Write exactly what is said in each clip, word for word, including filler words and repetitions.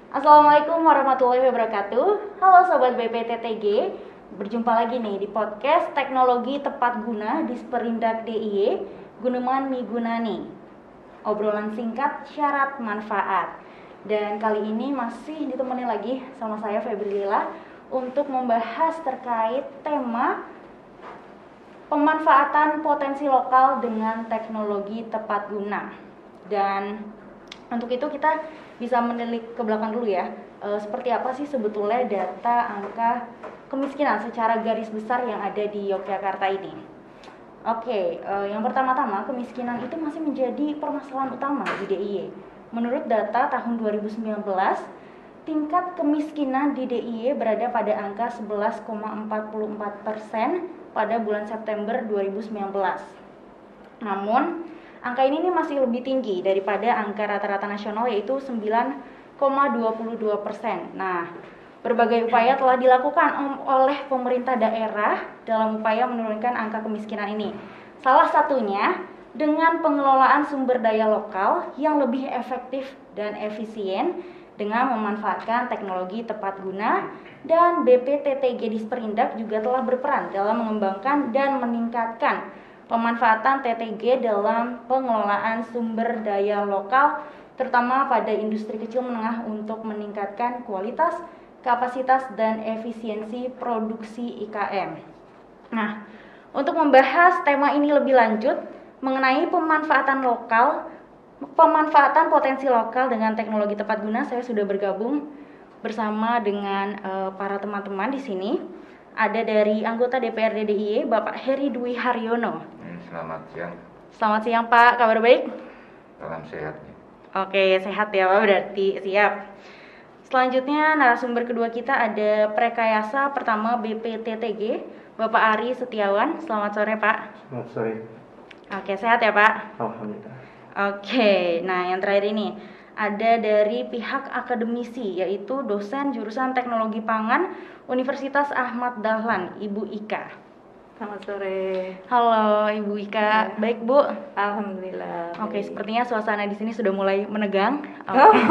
Assalamualaikum warahmatullahi wabarakatuh. Halo Sobat B P T T G, berjumpa lagi nih di podcast Teknologi Tepat Guna di Sperindak D I Y, Guneman Migunani. Obrolan singkat syarat manfaat. Dan kali ini masih ditemani lagi sama saya Febri Lila untuk membahas terkait tema pemanfaatan potensi lokal dengan teknologi tepat guna. Dan untuk itu kita bisa menilik ke belakang dulu ya, e, seperti apa sih sebetulnya data angka kemiskinan secara garis besar yang ada di Yogyakarta ini. Oke, e, yang pertama-tama kemiskinan itu masih menjadi permasalahan utama di D I Y. Menurut data tahun dua ribu sembilan belas, tingkat kemiskinan di D I Y berada pada angka sebelas koma empat empat persen pada bulan September dua ribu sembilan belas. Namun, angka ini nih masih lebih tinggi daripada angka rata-rata nasional yaitu sembilan koma dua dua persen. Nah, berbagai upaya telah dilakukan oleh pemerintah daerah dalam upaya menurunkan angka kemiskinan ini. Salah satunya dengan pengelolaan sumber daya lokal yang lebih efektif dan efisien dengan memanfaatkan teknologi tepat guna, dan B P T T G di Sperindak juga telah berperan dalam mengembangkan dan meningkatkan pemanfaatan T T G dalam pengelolaan sumber daya lokal, terutama pada industri kecil menengah untuk meningkatkan kualitas, kapasitas, dan efisiensi produksi I K M. Nah, untuk membahas tema ini lebih lanjut mengenai pemanfaatan lokal, pemanfaatan potensi lokal dengan teknologi tepat guna, saya sudah bergabung bersama dengan uh, para teman-teman di sini. Ada dari anggota D P R D D I Y, Bapak Heri Dwi Haryono. Selamat siang. Selamat siang Pak, kabar baik? Salam sehat. Oke, sehat ya Pak, berarti siap. Selanjutnya narasumber kedua kita ada Prekayasa Pertama B P T T G, Bapak Ari Setiawan. Selamat sore Pak. Selamat sore. Oke, sehat ya Pak? Alhamdulillah. Oke, nah yang terakhir ini ada dari pihak akademisi, yaitu dosen jurusan Teknologi Pangan Universitas Ahmad Dahlan, Ibu Ika. Selamat sore. Halo Ibu Ika, ya. Baik Bu? Alhamdulillah. Oke, baik. Sepertinya suasana di sini sudah mulai menegang. Okay. Oh.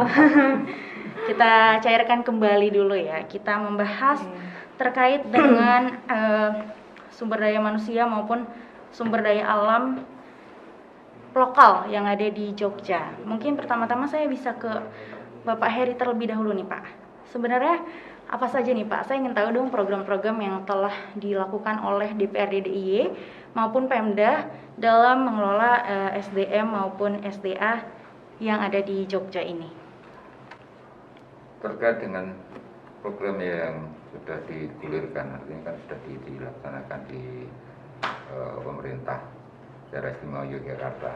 Kita cairkan kembali dulu ya. Kita membahas hmm. terkait dengan uh, sumber daya manusia maupun sumber daya alam lokal yang ada di Jogja. Mungkin pertama-tama saya bisa ke Bapak Heri terlebih dahulu nih Pak. Sebenarnya apa saja nih Pak? Saya ingin tahu dong program-program yang telah dilakukan oleh D P R D D I Y maupun Pemda dalam mengelola uh, S D M maupun S D A yang ada di Jogja ini. Terkait dengan program yang sudah digulirkan, artinya kan sudah dilaksanakan di uh, pemerintah Daerah Istimewa Yogyakarta.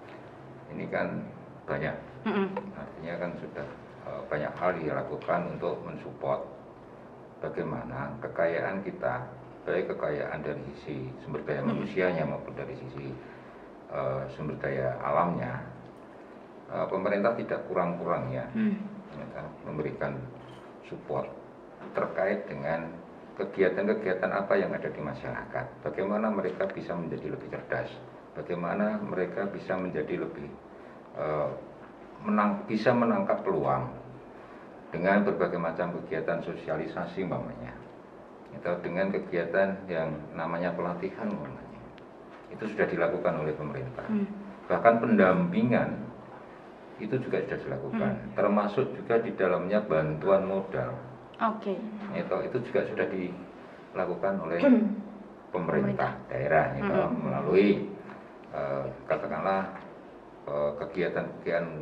Ini kan banyak, mm-hmm. artinya kan sudah uh, banyak hal dilakukan untuk mensupport bagaimana kekayaan kita, baik kekayaan dari sisi sumber daya mm-hmm. manusianya maupun dari sisi uh, sumber daya alamnya. Uh, pemerintah tidak kurang-kurang ya, mm. memberikan support terkait dengan kegiatan-kegiatan apa yang ada di masyarakat, bagaimana mereka bisa menjadi lebih cerdas, bagaimana mereka bisa menjadi lebih uh, menang, bisa menangkap peluang dengan berbagai macam kegiatan sosialisasi umpamanya, atau dengan kegiatan yang namanya pelatihan umpamanya. Itu sudah dilakukan oleh pemerintah. Hmm. Bahkan pendampingan itu juga sudah dilakukan, hmm. termasuk juga di dalamnya bantuan modal. Oke. Okay. Itu, itu juga sudah dilakukan oleh pemerintah daerah itu, mm-hmm. melalui uh, katakanlah uh, kegiatan-kegiatan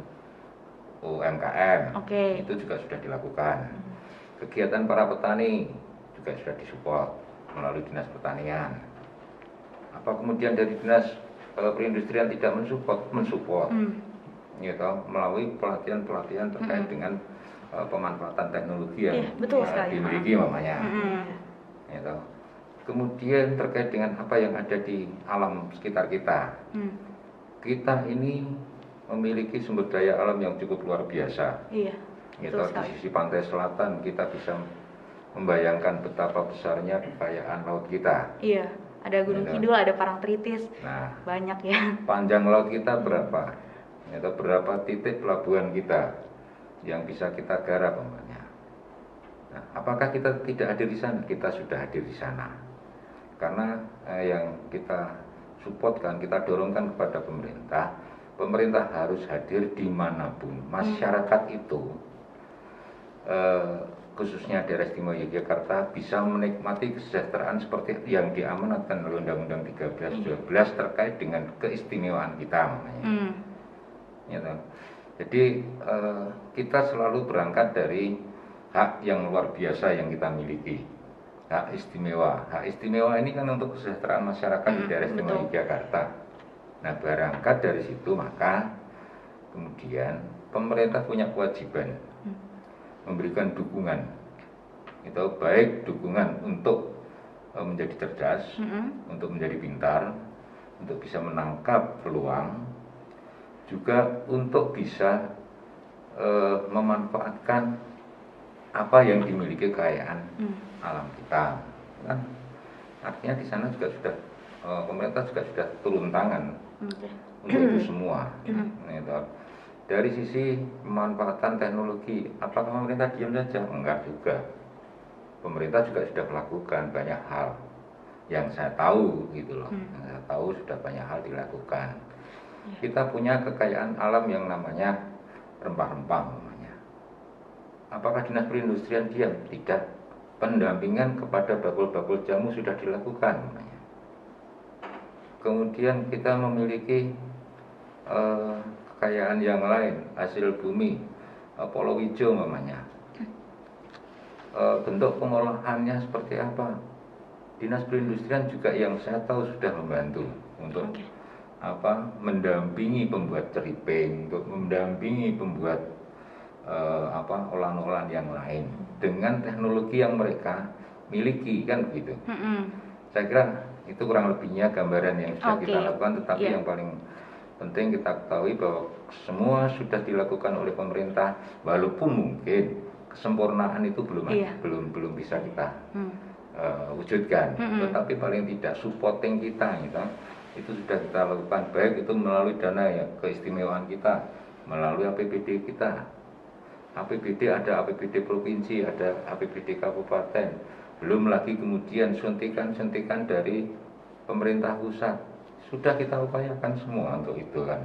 U M K M. Okay. Itu juga sudah dilakukan. Mm-hmm. Kegiatan para petani juga sudah disupport melalui Dinas Pertanian. Apa kemudian dari Dinas uh, Perindustrian tidak mensupport, mensupport, mm. gitu, melalui pelatihan-pelatihan terkait mm-hmm. dengan pemanfaatan teknologi yang yeah, betul uh, dimiliki mamanya, mm-hmm. gitu. Kemudian terkait dengan apa yang ada di alam sekitar kita, mm. kita ini memiliki sumber daya alam yang cukup luar biasa. Iya. Gitu. Di sisi pantai selatan kita bisa membayangkan betapa besarnya kekayaan laut kita. Iya. Ada Gunung gitu. Kidul, ada Parangtritis. Nah, banyak ya. Panjang laut kita berapa? Gitu, berapa titik pelabuhan kita? yang bisa kita garap umpamanya. Nah, apakah kita tidak hadir di sana? Kita sudah hadir di sana. Karena eh, yang kita supportkan, kita dorongkan kepada pemerintah, pemerintah harus hadir dimanapun. Masyarakat itu, eh, khususnya daerah istimewa Yogyakarta, bisa menikmati kesejahteraan seperti yang diamanatkan oleh Undang-Undang tiga belas dua belas terkait dengan keistimewaan kita. Hmm. Ya, jadi eh, kita selalu berangkat dari hak yang luar biasa yang kita miliki, hak istimewa. Hak istimewa ini kan untuk kesejahteraan masyarakat Hmm, di daerah istimewa betul. Yogyakarta. Nah, berangkat dari situ maka kemudian pemerintah punya kewajiban Hmm. memberikan dukungan, itu baik dukungan untuk eh, menjadi cerdas, Hmm. untuk menjadi pintar, untuk bisa menangkap peluang, juga untuk bisa eh, memanfaatkan apa yang dimiliki kekayaan Hmm. alam kita, kan? Artinya di sana juga sudah eh, pemerintah juga sudah turun tangan Oke. untuk itu semua. Hmm. Gitu. Dari sisi pemanfaatan teknologi, apakah pemerintah diam saja? Enggak juga. Pemerintah juga sudah melakukan banyak hal yang saya tahu, gitu loh. Hmm. Yang saya tahu sudah banyak hal dilakukan. Kita punya kekayaan alam yang namanya rempah-rempah namanya. Apakah Dinas Perindustrian diam? Tidak. Pendampingan kepada bakul-bakul jamu sudah dilakukan namanya. Kemudian kita memiliki eh, kekayaan yang lain, hasil bumi, eh, Polowijo namanya. Eh, bentuk pengolahannya seperti apa? Dinas Perindustrian juga yang saya tahu sudah membantu untuk Oke. apa mendampingi pembuat ceriping, untuk mendampingi pembuat eh, apa olahan-olahan yang lain dengan teknologi yang mereka miliki, kan begitu. Hmm. Saya kira itu kurang lebihnya gambaran yang sudah Oke. kita lakukan, tetapi Iya. yang paling penting kita ketahui bahwa semua sudah dilakukan oleh pemerintah, walaupun mungkin kesempurnaan itu belum Iya. belum belum bisa kita Hmm. uh, wujudkan, Mm-mm. tetapi paling tidak supporting kita gitu, itu sudah kita lakukan, baik itu melalui dana ya keistimewaan kita, melalui A P B D kita. A P B D ada A P B D provinsi, ada A P B D kabupaten, belum lagi kemudian suntikan-suntikan dari pemerintah pusat. Sudah kita upayakan semua untuk itu kan.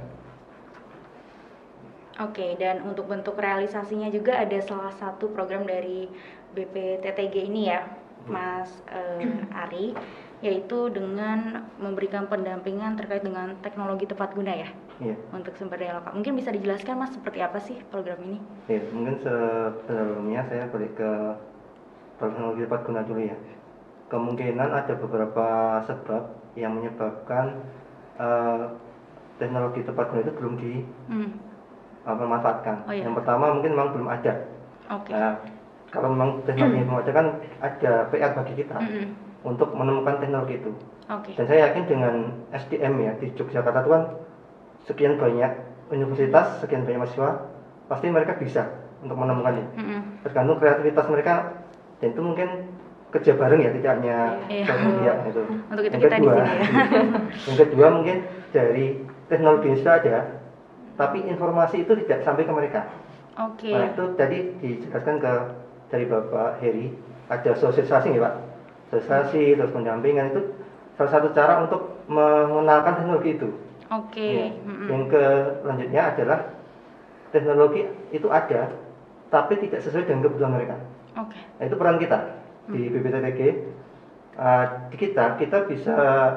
Oke, dan untuk bentuk realisasinya juga ada salah satu program dari B P T T G ini ya, Mas eh, Ari, yaitu dengan memberikan pendampingan terkait dengan teknologi tepat guna ya, Iya, untuk sumber daya lokal. Mungkin bisa dijelaskan Mas seperti apa sih program ini? iya. Mungkin sebelumnya saya balik ke teknologi tepat guna dulu ya. Kemungkinan ada beberapa sebab yang menyebabkan eh, teknologi tepat guna itu belum dimanfaatkan. Hmm. Oh, iya. Yang pertama mungkin memang belum ada. Oke. Nah, kalau memang teknologi belum ada kan ada P R bagi kita Mm-mm. untuk menemukan teknologi itu. Oke. Dan saya yakin dengan S D M ya di Yogyakarta itu kan sekian banyak universitas, sekian banyak mahasiswa, pasti mereka bisa untuk menemukannya. Mm-mm. Tergantung kreativitas mereka, dan itu mungkin kerja bareng ya, tidak hanya Iya. satu pihak gitu. Untuk itu Yang kita di kedua, sini ya. yang kedua mungkin dari teknologi yang sudah ada, tapi informasi itu tidak sampai ke mereka. Oke. Nah itu tadi dijelaskan ke dari Bapak Heri, ada sosialisasi ya Pak, sosialisasi terus pendampingan itu salah satu cara untuk mengenalkan teknologi itu. Oke. Ya. Mm-mm. Yang selanjutnya adalah teknologi itu ada, tapi tidak sesuai dengan kebutuhan mereka. Oke. Nah, itu peran kita di B P T T G. Uh, di kita kita bisa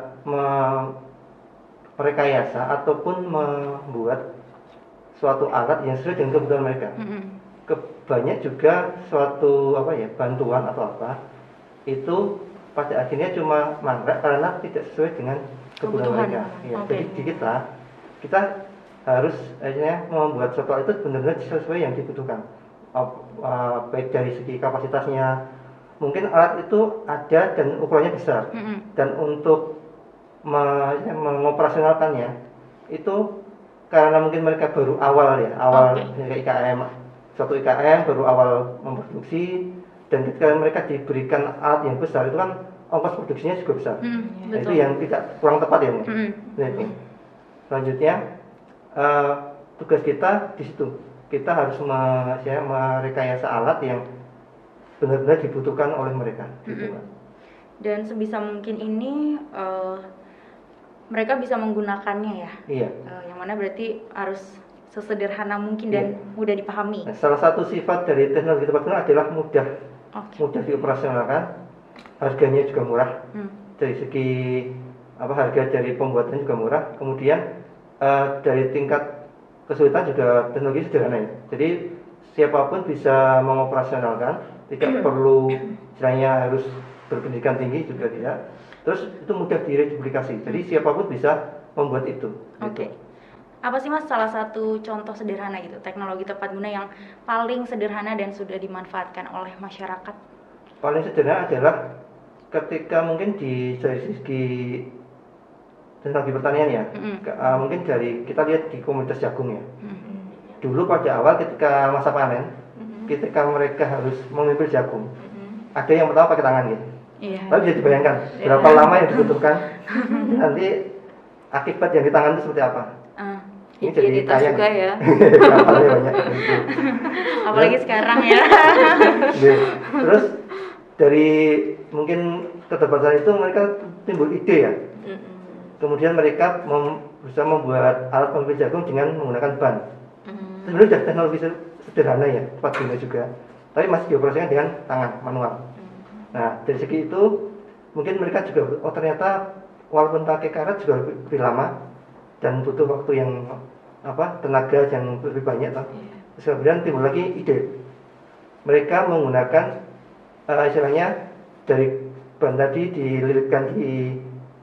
merekayasa ataupun membuat suatu alat yang sesuai dengan kebutuhan mereka. Mm-mm. Banyak juga suatu apa ya bantuan atau apa itu pada akhirnya cuma mangkrak karena tidak sesuai dengan kebutuhan, Kebutuhan. mereka. Ya, Oke. Jadi di kita kita harus akhirnya membuat suatu alat itu benar-benar sesuai yang dibutuhkan. Uh, uh, baik dari segi kapasitasnya, mungkin alat itu ada dan ukurannya besar. Mm-mm. Dan untuk me- ya, mengoperasionalkannya itu karena mungkin mereka baru awal ya, awal Oke. kayak I K M, suatu I K M baru awal memproduksi, dan ketika mereka diberikan alat yang besar itu kan ongkos produksinya juga besar. Mm, Nah, itu betul. yang tidak kurang tepat ya. Mm-mm. Nah, ini. Selanjutnya eh, tugas kita di situ, kita harus me- saya merekayasa alat yang benar-benar dibutuhkan oleh mereka. Gitu, Mm-mm. Pak. Dan sebisa mungkin ini eh, mereka bisa menggunakannya ya. Iya. Eh, yang mana berarti harus sesederhana mungkin dan Iya. mudah dipahami. Nah, salah satu sifat dari teknologi tepat guna adalah mudah, Oke. mudah dioperasionalkan, harganya juga murah. Hmm. Dari segi apa harga dari pembuatan juga murah. Kemudian eh, dari tingkat kesulitan juga teknologi sederhana ya. Jadi siapapun bisa mengoperasionalkan, tidak perlu istilahnya harus berpendidikan tinggi juga tidak. Terus itu mudah direduplikasi. Jadi siapapun bisa membuat itu. Oke. Gitu. Apa sih Mas salah satu contoh sederhana gitu teknologi tepat guna yang paling sederhana dan sudah dimanfaatkan oleh masyarakat? Paling sederhana adalah ketika mungkin di dari segi teknologi pertanian ya, Mm-mm. ke- uh, mungkin dari kita lihat di komunitas jagung ya. Hmm. Dulu pada awal ketika masa panen, Mhm. ketika mereka harus memimpil jagung, Mhm. ada yang pertama pakai tangan gitu. Iya. Tapi bisa dibayangkan berapa lama yang dibutuhkan, nanti akibat yang di tangan itu seperti apa? Ah, Higienitas tayang. juga ya. Kapalnya banyak. Gitu. apalagi sekarang ya. Gitu. Terus dari mungkin keterbatasan itu mereka timbul ide ya. Mhm. Kemudian mereka mem- berusaha membuat alat pemipil jagung dengan menggunakan ban. Mhm. Sebenarnya sudah teknologi se- sederhana ya, tepat guna juga. Tapi masih dioperasikan dengan tangan manual. Nah dari segi itu mungkin mereka juga oh ternyata walaupun pakai karet juga lebih, lebih lama dan butuh waktu yang apa tenaga yang lebih banyak. Toh. Terus kemudian timbul lagi ide. Mereka menggunakan eh, istilahnya dari ban tadi dililitkan di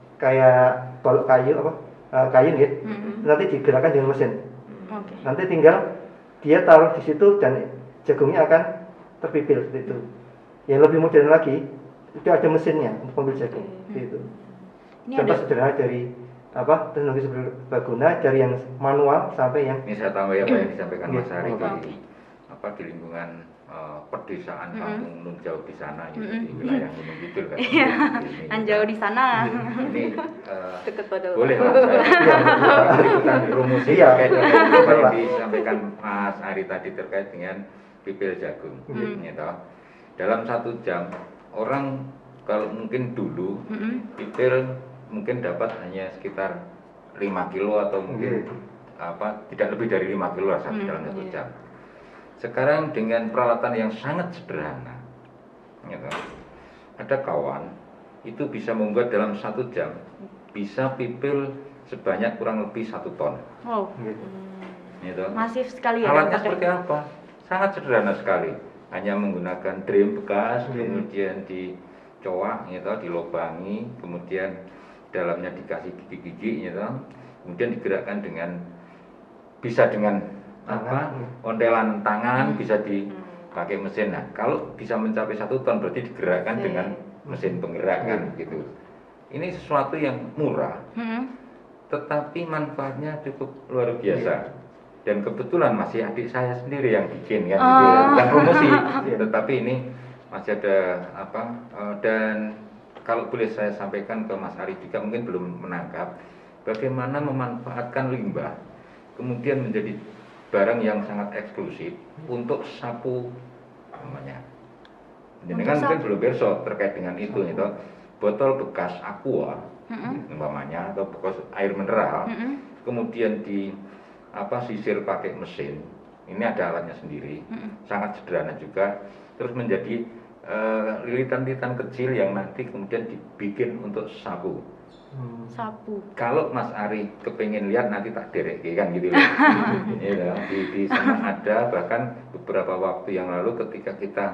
kayak balok kayu apa eh, kayu gitu. Mhm. Nanti digerakkan dengan mesin. Oke. Nanti tinggal dia taruh di situ dan jagungnya akan terpipil seperti itu. Yang lebih modern lagi itu ada mesinnya untuk pemipil jagung. Gitu. Ini Contoh ada sederhana dari apa teknologi serbaguna dari yang manual sampai yang Ini saya tambah apa yang disampaikan Mas Iya. Hari di Oke. apa di lingkungan eh, pedesaan Mm-mm. kampung nun jauh di sana gitu, Mm-mm. di wilayah Gunung Kidul kan. Iya. Ini, kan jauh di sana. Ini eh, Dekat pada boleh lah saya ikutan rumus Iya. terkait dengan apa yang Pak. disampaikan Mas Ari tadi terkait dengan pipil jagung. Hmm. Gitu. Dalam satu jam orang kalau mungkin dulu Mhm. pipil mungkin dapat hanya sekitar lima kilo atau mungkin Iya. apa tidak lebih dari lima kilo lah satu Hmm, dalam satu iya. jam. Sekarang dengan peralatan yang sangat sederhana, gitu, ada kawan itu bisa membuat dalam satu jam bisa pipil sebanyak kurang lebih satu ton. Wow, gitu. Gitu. masif sekali ya. Alatnya dampaknya. seperti apa? Sangat sederhana sekali. Hanya menggunakan drum bekas, Iya. kemudian dicoak, gitu, dilobangi, kemudian dalamnya dikasih gigi-gigi, gitu, kemudian digerakkan dengan bisa dengan apa? Tangan. Ontelan tangan, bisa dipakai mesin. Nah, kalau bisa mencapai satu ton berarti digerakkan Oke. dengan mesin penggerak kan, gitu. Ini sesuatu yang murah, Mhm. tetapi manfaatnya cukup luar biasa. Dan kebetulan masih adik saya sendiri yang bikin kan, gitu ya. Oh. Bukan promosi, Iya. tetapi ini masih ada apa? eh, dan kalau boleh saya sampaikan ke Mas Ari juga mungkin belum menangkap bagaimana memanfaatkan limbah kemudian menjadi barang yang sangat eksklusif untuk sapu namanya. Jadi kan Untuk mungkin sapu. belum besok terkait dengan itu, itu botol bekas aqua Mhm. umpamanya atau bekas air mineral, Mhm. kemudian di apa sisir pakai mesin. Ini ada alatnya sendiri, Mhm. sangat sederhana juga. Terus menjadi eh, lilitan-lilitan kecil yang nanti kemudian dibikin untuk sapu. Hmm. Sapu. Kalau Mas Ari kepengen lihat nanti tak derek kan gitu loh. Ya, di, di sana ada bahkan beberapa waktu yang lalu ketika kita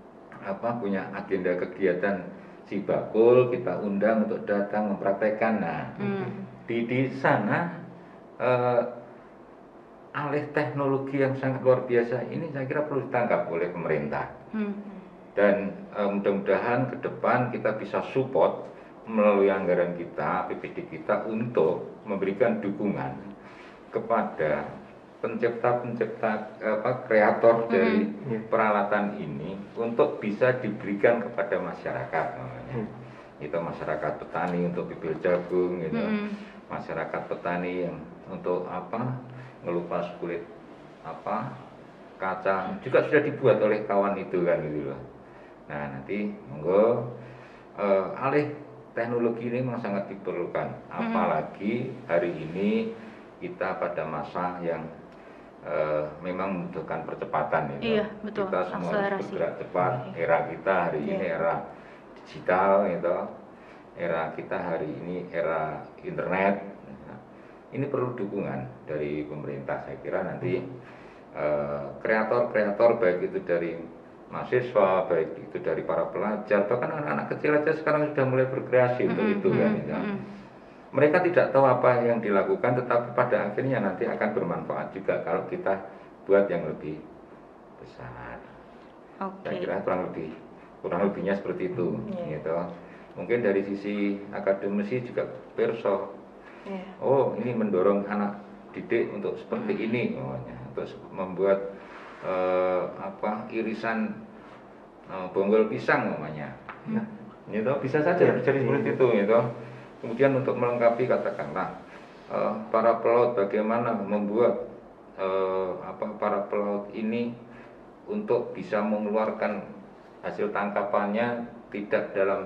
apa punya agenda kegiatan si bakul kita undang untuk datang mempraktekkan. Nah, Hmm. di di sana eh, alih teknologi yang sangat luar biasa ini saya kira perlu ditangkap oleh pemerintah. Hmm. Dan eh, mudah-mudahan ke depan kita bisa support melalui anggaran kita, A P B D kita untuk memberikan dukungan kepada pencipta-pencipta apa kreator dari Mhm. peralatan ini untuk bisa diberikan kepada masyarakat namanya. Hmm. Itu masyarakat petani untuk pipil jagung gitu. Mhm. Masyarakat petani yang untuk apa? Ngelupas kulit apa? kacang juga sudah dibuat oleh kawan itu kan gitu loh. Nah nanti monggo uh, alih teknologi ini memang sangat diperlukan, apalagi hari ini kita pada masa yang uh, memang membutuhkan percepatan itu. Iya, betul. Kita semua harus Akselerasi. bergerak cepat. Era kita hari ini Iya. era digital gitu. Era kita hari ini era internet. Nah, ini perlu dukungan dari pemerintah. Saya kira nanti uh, kreator-kreator baik itu dari mahasiswa, baik itu dari para pelajar, bahkan anak-anak kecil aja sekarang sudah mulai berkreasi untuk Mm-mm, itu kan. mm-mm, Ya. mm-mm. Mereka tidak tahu apa yang dilakukan, tetapi pada akhirnya nanti akan bermanfaat juga kalau kita buat yang lebih besar. Oke. Saya kira kurang lebih kurang lebihnya seperti itu, Iya. gitu. Mungkin dari sisi akademisi juga perso. Iya. Oh, ini mendorong anak didik untuk seperti ini, namanya, untuk membuat eh, apa irisan eh, bonggol pisang, namanya. Nah, gitu, bisa saja Iya. terjadi seperti itu, gitu. Kemudian untuk melengkapi katakanlah eh, para pelaut bagaimana membuat eh, apa para pelaut ini untuk bisa mengeluarkan hasil tangkapannya tidak dalam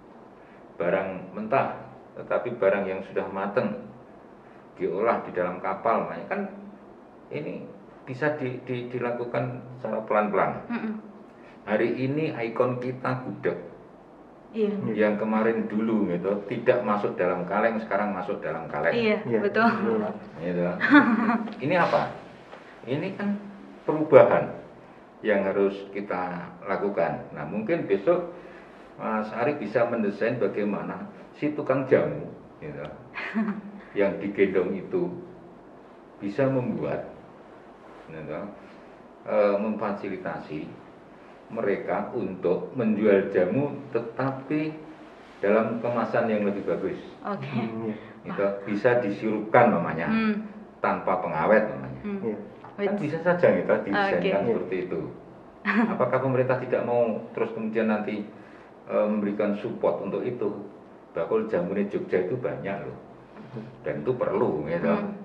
barang mentah, tetapi barang yang sudah matang diolah di dalam kapal, makanya kan ini bisa di, di, dilakukan secara pelan-pelan. Mm-mm. Hari ini ikon kita gudeg Iya. yang kemarin dulu gitu tidak masuk dalam kaleng, sekarang masuk dalam kaleng. Iya, Iya. betul. Iya. Gitu. Ini apa? Ini kan perubahan yang harus kita lakukan. Nah mungkin besok Mas Ari bisa mendesain bagaimana si tukang jamu gitu, yang digendong itu bisa membuat gitu, e, memfasilitasi mereka untuk menjual jamu tetapi dalam kemasan yang lebih bagus. Oke. Hmm, iya. Gitu. Bisa disirupkan namanya, Hmm. tanpa pengawet namanya. Hmm. Iya. Kan bisa saja kita desainkan Oke. seperti itu. Apakah pemerintah tidak mau terus kemudian nanti e, memberikan support untuk itu? Bakul jamune Jogja itu banyak loh, dan itu perlu gitu. Hmm.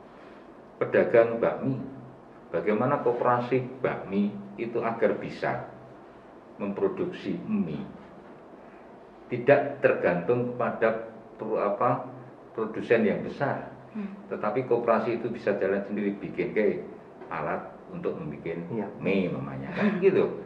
Pedagang bakmi, bagaimana koperasi bakmi itu agar bisa memproduksi mie, tidak tergantung kepada pro, apa, produsen yang besar, Hmm. tetapi koperasi itu bisa jalan sendiri, bikin kayak alat untuk membuat Iya. mie namanya, kan gitu.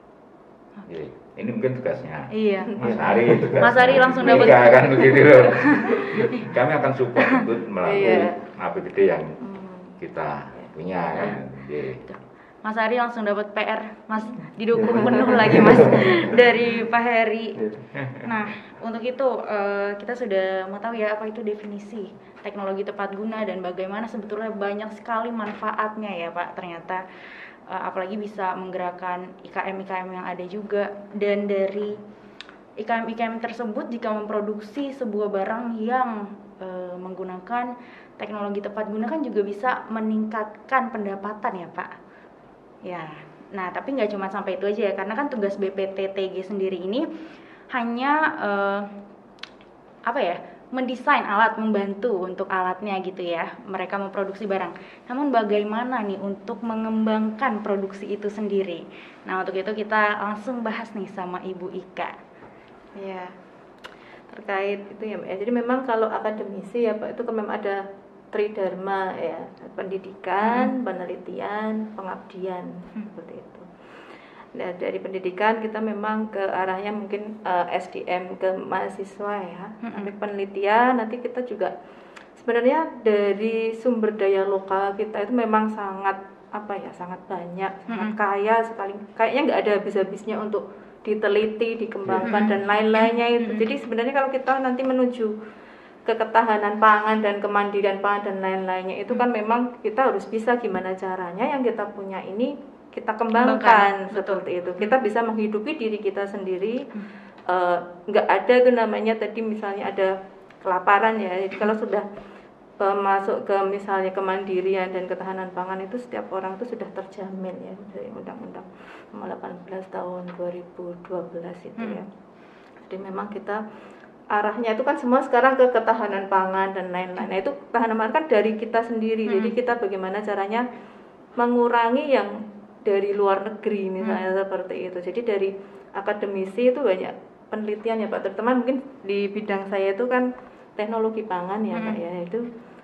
Jadi, ini mungkin tugasnya Iya. Mas Ari, tugasnya. Mas Ari langsung Ini dapat- nggak akan begitu loh. Kami akan support untuk melalui Iya. A P B D yang kita punya kan. Jadi, Mas Ari langsung dapat P R, Mas, didukung penuh lagi Mas dari Pak Heri. Nah, untuk itu eh, kita sudah mau tahu ya apa itu definisi teknologi tepat guna dan bagaimana sebetulnya banyak sekali manfaatnya ya Pak. Ternyata eh, apalagi bisa menggerakkan I K M I K M yang ada juga, dan dari I K M I K M tersebut jika memproduksi sebuah barang yang eh, menggunakan teknologi tepat guna kan juga bisa meningkatkan pendapatan ya Pak. Ya, nah tapi nggak cuma sampai itu aja ya, karena kan tugas B P T T G sendiri ini hanya eh, apa ya, mendesain alat, membantu untuk alatnya gitu ya, mereka memproduksi barang. Namun bagaimana nih untuk mengembangkan produksi itu sendiri? Nah untuk itu kita langsung bahas nih sama Ibu Ika. Ya, terkait itu ya Mbak ya. Jadi memang kalau akademisi ya Pak, itu kan memang ada tridharma ya, pendidikan, penelitian, pengabdian, seperti itu. Nah, dari pendidikan kita memang ke arahnya mungkin eh, S D M ke mahasiswa ya. Tapi penelitian nanti kita juga sebenarnya dari sumber daya lokal kita itu memang sangat apa ya, sangat banyak, sangat Mm-mm. kaya sekali. Kayaknya nggak ada habis-habisnya untuk diteliti, dikembangkan dan lain-lainnya itu. Jadi sebenarnya kalau kita nanti menuju ke ketahanan pangan dan kemandirian pangan dan lain-lainnya itu kan memang kita harus bisa gimana caranya yang kita punya ini kita kembangkan, Kembangkan, seperti itu. Kita bisa menghidupi diri kita sendiri. Eh, nggak ada itu namanya tadi misalnya ada kelaparan ya. Jadi kalau sudah eh, masuk ke misalnya kemandirian dan ketahanan pangan itu setiap orang itu sudah terjamin ya dari Undang-Undang Nomor delapan belas tahun dua ribu dua belas itu ya. Jadi memang kita arahnya itu kan semua sekarang ke ketahanan pangan dan lain-lain. Nah itu ketahanan pangan kan dari kita sendiri. Jadi kita bagaimana caranya mengurangi yang dari luar negeri misalnya hmm. seperti itu. Jadi dari akademisi itu banyak penelitian ya Pak, terutama mungkin di bidang saya itu kan teknologi pangan ya hmm. Pak ya, itu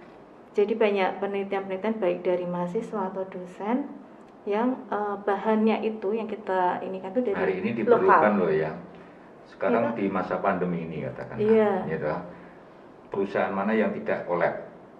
jadi banyak penelitian-penelitian baik dari mahasiswa atau dosen yang uh, bahannya itu yang kita ini kan itu dari hari ini diperlukan lokal. Loh ya sekarang ya, di masa pandemi ini katakan iya. gitu, perusahaan mana yang tidak kolab.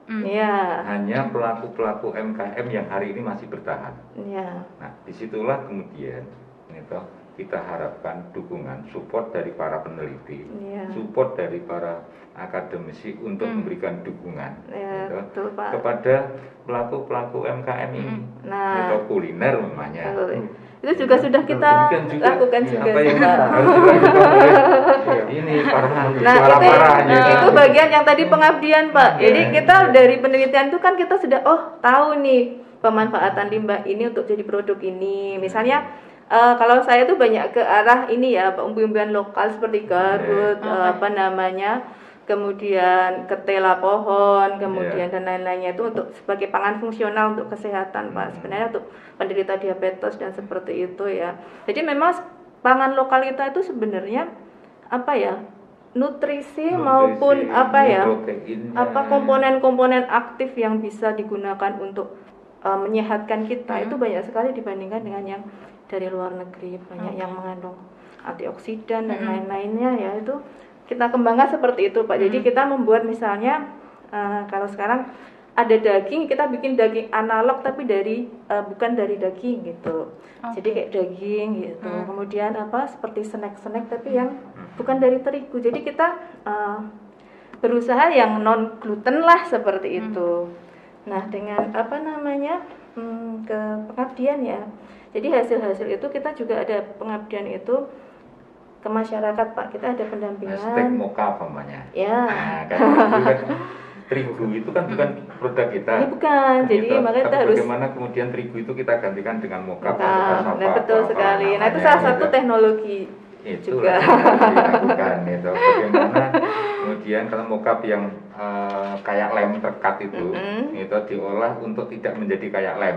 Iya. Hanya pelaku-pelaku M K M yang hari ini masih bertahan. Iya. Nah, disitulah kemudian gitu, kita harapkan dukungan, support dari para peneliti, ya. support dari para akademisi untuk hmm. memberikan dukungan ya, gitu, betul, Pak. kepada pelaku-pelaku M K M ini, nah, atau kuliner namanya. Hmm. Itu juga ya, sudah kita juga, lakukan juga. Apa yang harus dilakukan oleh ini para nah, para itu, para nah, itu bagian yang tadi pengabdian Pak. Ya. Jadi kita dari penelitian itu kan kita sudah oh tahu nih pemanfaatan limbah ini untuk jadi produk ini. Misalnya uh, kalau saya tuh banyak ke arah ini ya umbi-umbian lokal seperti Garut, yeah. uh, apa namanya, kemudian ketela pohon, kemudian yeah. dan lain-lainnya itu untuk sebagai pangan fungsional untuk kesehatan Pak. Sebenarnya untuk penderita diabetes dan seperti itu ya. Jadi memang pangan lokal kita itu sebenarnya apa ya, nutrisi, nutrisi maupun apa ya, apa komponen-komponen aktif yang bisa digunakan untuk uh, menyehatkan kita hmm. itu banyak sekali dibandingkan dengan yang dari luar negeri, banyak hmm. yang mengandung antioksidan dan hmm. lain-lainnya ya, itu kita kembangkan seperti itu Pak. Hmm. Jadi kita membuat misalnya uh, kalau sekarang ada daging, kita bikin daging analog tapi dari uh, bukan dari daging gitu. Okay. Jadi kayak daging gitu. Hmm. Kemudian apa seperti snack-snack tapi yang bukan dari terigu. Jadi kita uh, berusaha yang non gluten lah seperti hmm. itu. Nah, dengan apa namanya? Hmm, ke pengabdian ya. Jadi hasil-hasil itu kita juga ada pengabdian itu ke masyarakat Pak. Kita ada pendampingan. Hashtag moka namanya. Ya. Nah, kan terigu itu kan bukan produk kita. Ini bukan. Nah, jadi gitu. makanya kita Tapi harus bagaimana kemudian terigu itu kita gantikan dengan moka. Nah, nah betul apa, sekali. Apa nah, itu salah satu gitu. Teknologi itu juga. Dilakukan itu. Bagaimana kemudian kalau mokap yang uh, kayak lem terkat itu, mm-hmm. itu diolah untuk tidak menjadi kayak lem.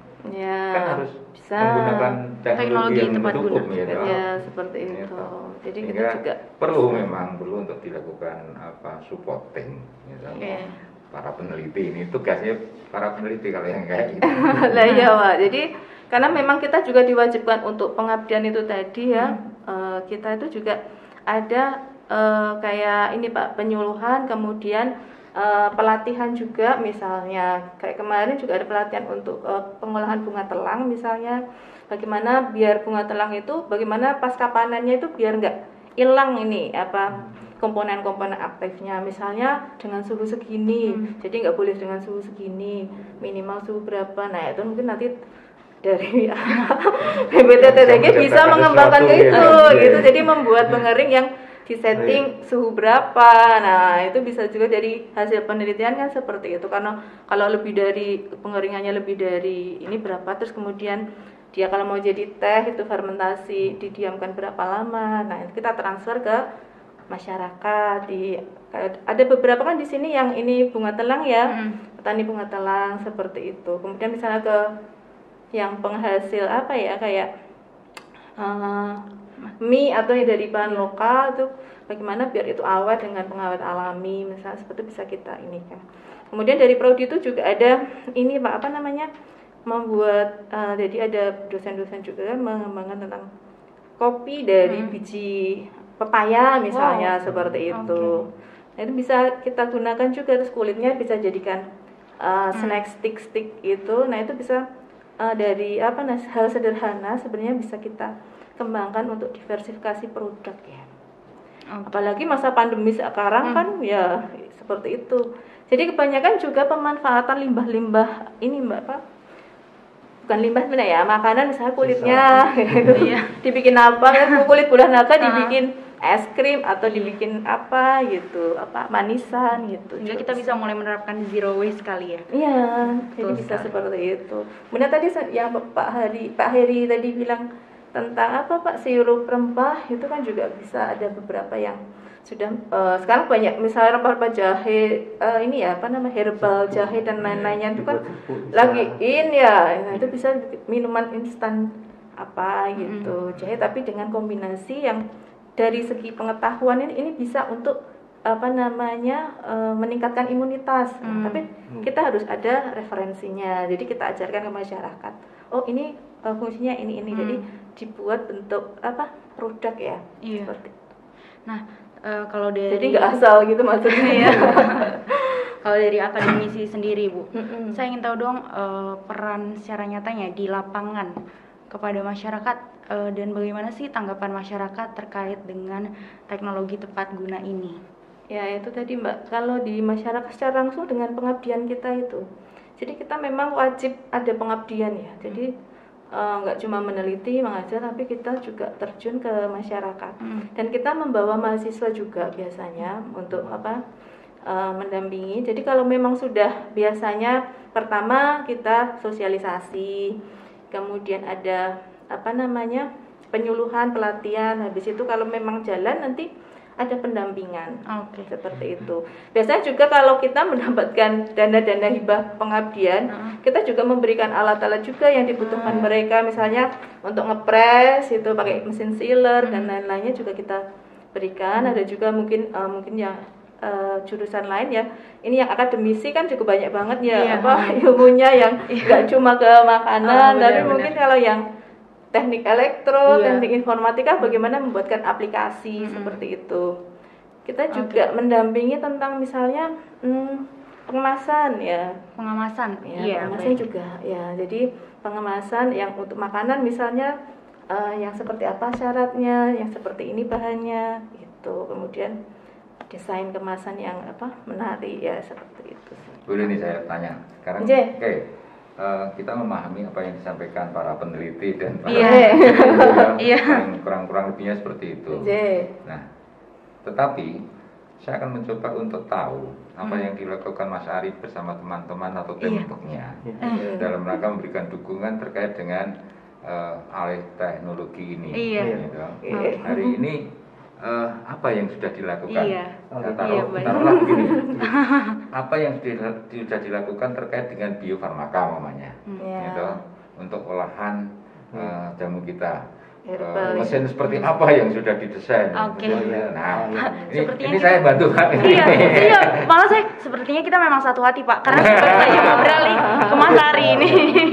Ya, kan harus bisa menggunakan teknologi, teknologi yang cukup gitu. Ya, seperti itu. itu. Jadi sehingga kita juga perlu memang perlu untuk dilakukan apa supporting gitu. Yeah. Para peneliti ini tugasnya para peneliti kalau yang kayak gitu. Lah iya Pak. Jadi karena memang kita juga diwajibkan untuk pengabdian itu tadi ya. Hmm. Uh, kita itu juga ada uh, kayak ini Pak, penyuluhan, kemudian Uh, pelatihan juga, misalnya kayak kemarin juga ada pelatihan untuk uh, pengolahan bunga telang misalnya, bagaimana biar bunga telang itu, bagaimana pasca panennya itu biar nggak hilang ini apa komponen-komponen aktifnya, misalnya dengan suhu segini, hmm. jadi nggak boleh dengan suhu segini, minimal suhu berapa. Nah itu mungkin nanti dari B P T T G bisa mengembangkan ke itu, gitu. Jadi membuat pengering yang disetting suhu berapa. Nah itu bisa juga dari hasil penelitian kan seperti itu. Karena kalau lebih dari pengeringannya lebih dari ini berapa, terus kemudian dia kalau mau jadi teh itu fermentasi didiamkan berapa lama. Nah kita transfer ke masyarakat. Di ada beberapa kan di sini yang ini bunga telang ya, hmm. petani bunga telang seperti itu. Kemudian misalnya ke yang penghasil apa ya kayak uh, mie atau yang dari bahan lokal tuh bagaimana biar itu awet dengan pengawet alami misalnya, seperti itu bisa kita ini kan. Kemudian dari prodi itu juga ada ini Pak apa namanya membuat uh, jadi ada dosen-dosen juga mengembangkan tentang kopi dari hmm. biji pepaya misalnya, wow. seperti itu. Okay. Nah, itu bisa kita gunakan juga, terus kulitnya bisa jadikan uh, hmm. snack stick-stick itu. Nah itu bisa uh, dari apa nah hal sederhana sebenarnya bisa kita kembangkan untuk diversifikasi produk ya. Okay. Apalagi masa pandemi sekarang hmm. kan ya seperti itu. Jadi kebanyakan juga pemanfaatan limbah-limbah ini Mbak Pak. Bukan limbah sebenarnya ya, makanan misalnya kulitnya gitu. Iya. Dibikin apa kan kulit buah naga dibikin es krim atau dibikin apa gitu, apa manisan gitu. Jadi kita bisa mulai menerapkan zero waste kali ya. Iya, jadi bisa seperti itu. Benar tadi yang Pak Hari Pak Heri tadi bilang tentang apa Pak sirup rempah itu kan juga bisa ada beberapa yang sudah uh, sekarang banyak misalnya rempah-rempah jahe uh, ini ya apa namanya herbal jahe dan lain-lainnya itu kan lagi in ya, nah, itu bisa minuman instan apa gitu mm-hmm. jahe, tapi dengan kombinasi yang dari segi pengetahuan ini ini bisa untuk apa namanya uh, meningkatkan imunitas, mm. nah, tapi kita harus ada referensinya, jadi kita ajarkan ke masyarakat, oh ini uh, fungsinya ini ini, mm. jadi dibuat bentuk apa produk ya, iya. seperti itu. Nah Uh, kalau dari jadi nggak asal gitu maksudnya ya. Kalau dari akademisi sendiri Bu, mm-hmm. saya ingin tahu dong uh, peran secara nyatanya di lapangan kepada masyarakat uh, dan bagaimana sih tanggapan masyarakat terkait dengan teknologi tepat guna ini? Ya itu tadi Mbak, kalau di masyarakat secara langsung dengan pengabdian kita itu, jadi kita memang wajib ada pengabdian ya, jadi nggak uh, cuma meneliti mengajar, tapi kita juga terjun ke masyarakat hmm. dan kita membawa mahasiswa juga biasanya untuk apa uh, mendampingi. Jadi kalau memang sudah biasanya pertama kita sosialisasi, kemudian ada apa namanya penyuluhan pelatihan, habis itu kalau memang jalan nanti ada pendampingan, okay. seperti itu. Biasanya juga kalau kita mendapatkan dana-dana hibah pengabdian, uh-huh. kita juga memberikan alat-alat juga yang dibutuhkan uh-huh. mereka, misalnya untuk ngepres itu pakai mesin sealer uh-huh. dan lain-lainnya juga kita berikan. Uh-huh. Ada juga mungkin uh, mungkin yang uh, jurusan lain ya. Ini yang akademisi kan juga banyak banget ya, yeah. apa ilmunya yang nggak cuma ke makanan, oh, tapi benar, mungkin benar. Kalau yang teknik elektro, iya. teknik informatika, bagaimana membuatkan aplikasi mm-hmm. seperti itu. Kita juga okay. mendampingi tentang misalnya hmm, pengemasan ya, pengemasan, ya, iya, pengemasan baik. juga ya. Jadi pengemasan yang untuk makanan misalnya uh, yang seperti apa syaratnya, yang seperti ini bahannya, gitu. Kemudian desain kemasan yang apa menarik ya seperti itu. Boleh nih saya tanya sekarang, oke. Okay. Uh, kita memahami apa yang disampaikan para peneliti dan para yeah. yang kurang-kurang lebihnya seperti itu. Yeah. Nah, tetapi saya akan mencoba untuk tahu apa hmm. yang dilakukan Mas Arif bersama teman-teman atau kelompoknya yeah. dalam rangka memberikan dukungan terkait dengan uh, alih teknologi ini. Yeah. Gitu. Yeah. Hari ini uh, apa yang sudah dilakukan? Iya. Nah, taruh, iya, taruhlah begini. Apa yang sudah dilakukan terkait dengan biofarmaka namanya, yeah. gitu, untuk olahan uh, jamu kita. Uh, mesin seperti apa yang sudah didesain? Oke. Okay. Nah, ini, ini kita, saya bantu Pak. Iya, iya. Malah saya sepertinya kita memang satu hati Pak, karena saya mau beralih ke Mas Ari ini.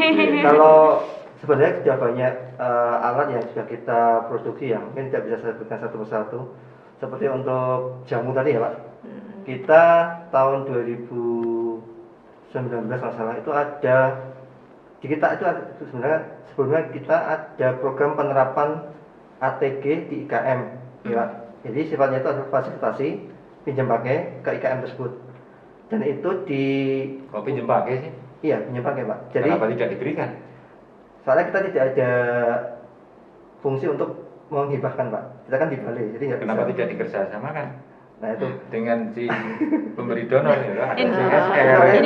Kalau sebenarnya sudah banyak uh, alat yang sudah kita produksi yang mungkin tidak bisa saya sebutkan satu persatu. Seperti untuk jamu tadi ya Pak. Kita tahun dua ribu sembilan belas masalah itu ada di kita itu, itu sebenarnya sebelumnya kita ada program penerapan A T G di I K M ya. Jadi sifatnya itu adalah fasilitasi pinjam pakai ke I K M tersebut. Dan itu di oh, pinjam pakai sih? Iya, pinjam pakai Pak. Jadi kenapa tidak diberikan? Soalnya kita tidak ada fungsi untuk menghibahkan Pak. Kita kan di Bali. Jadi kenapa bisa. tidak dikerjasamakan? Nah itu dengan si pemberi donor ya, ada C S R ini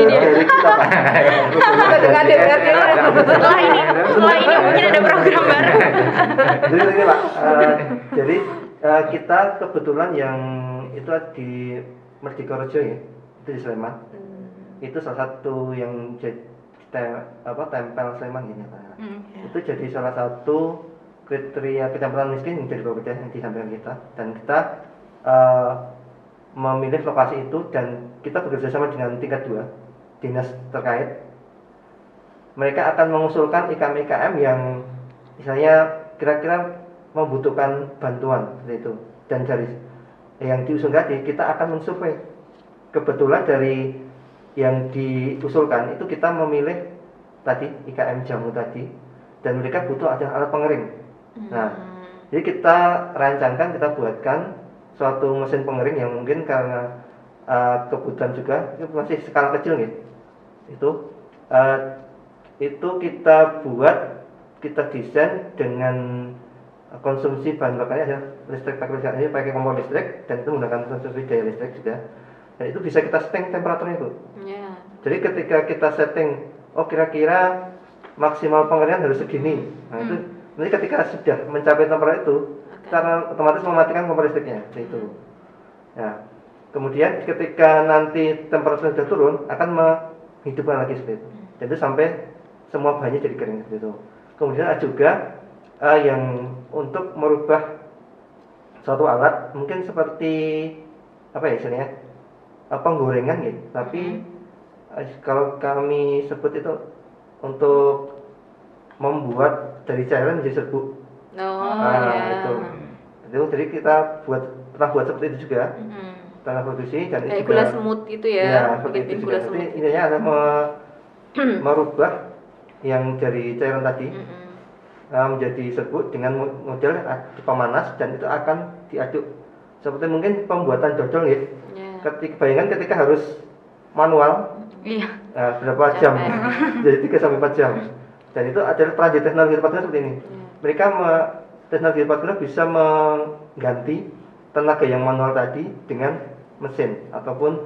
setelah ini setelah ini mungkin ada program baru. Jadi ini Pak, uh, jadi uh, kita kebetulan yang itu di Merdekarejo ya, itu di Sleman. Hmm. Itu salah satu yang jadi tem, apa tempel Sleman ini Pak. Hmm, ya. Itu jadi salah satu kriteria kecamatan miskin yang jadi berbeda yang disampaikan kita, dan kita uh, memilih lokasi itu dan kita bekerja sama dengan tingkat dua dinas terkait. Mereka akan mengusulkan I K M I K M yang misalnya kira-kira membutuhkan bantuan seperti itu, dan dari yang diusulkan tadi kita akan mensurvei. Kebetulan dari yang diusulkan itu kita memilih tadi I K M jamu tadi, dan mereka butuh ada alat pengering. Nah, jadi kita rancangkan, kita buatkan suatu mesin pengering yang mungkin karena uh, kebutuhan juga itu masih skala kecil gitu. Itu uh, itu kita buat, kita desain dengan konsumsi bahan bakarnya adalah listrik, pakai pakai kompor listrik, dan itu menggunakan konsumsi daya listrik juga. Dan itu bisa kita setting temperaturnya itu. Yeah. Jadi ketika kita setting, oh kira-kira maksimal pengeringan harus segini. Nah hmm. itu nanti ketika sudah mencapai temperatur itu, karena otomatis mematikan kompor listriknya, itu. Nah, kemudian ketika nanti temperatur sudah turun akan menghidupkan lagi seperti itu. Jadi sampai semua bahannya jadi kering seperti itu. Kemudian ada juga uh, yang untuk merubah suatu alat mungkin seperti apa ya istilahnya uh, penggorengan gitu. Tapi uh, kalau kami sebut itu untuk membuat dari cairan menjadi serbuk. Oh, Nah, ya. itu. Itu jadi kita buat pernah buat seperti itu juga. Mm-mm. Tanah produksi dan Kayak itu gula juga- semut gitu ya, ya, seperti bikin itu gula juga. Jadi semut. intinya ada me- merubah yang dari cairan tadi Mm-mm. uh, menjadi serbuk dengan mo- model ad- pemanas dan itu akan diaduk seperti mungkin pembuatan dodol ya. Ya. Ketika bayangan ketika harus manual Iya. uh, berapa jam? Capek. Jadi tiga sampai empat jam. Dan itu adalah peran teknologi tepat guna seperti ini. Ya. Mereka me- teknologi tepat guna bisa mengganti tenaga yang manual tadi dengan mesin ataupun